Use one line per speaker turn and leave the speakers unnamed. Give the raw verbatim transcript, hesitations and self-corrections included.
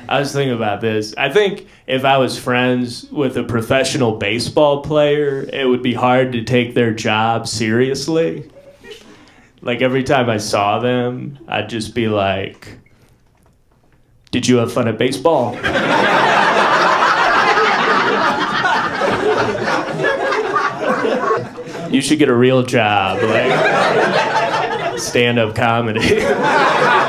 I was thinking about this. I think if I was friends with a professional baseball player, it would be hard to take their job seriously. Like every time I saw them, I'd just be like, "Did you have fun at baseball?" You should get a real job, like stand-up comedy.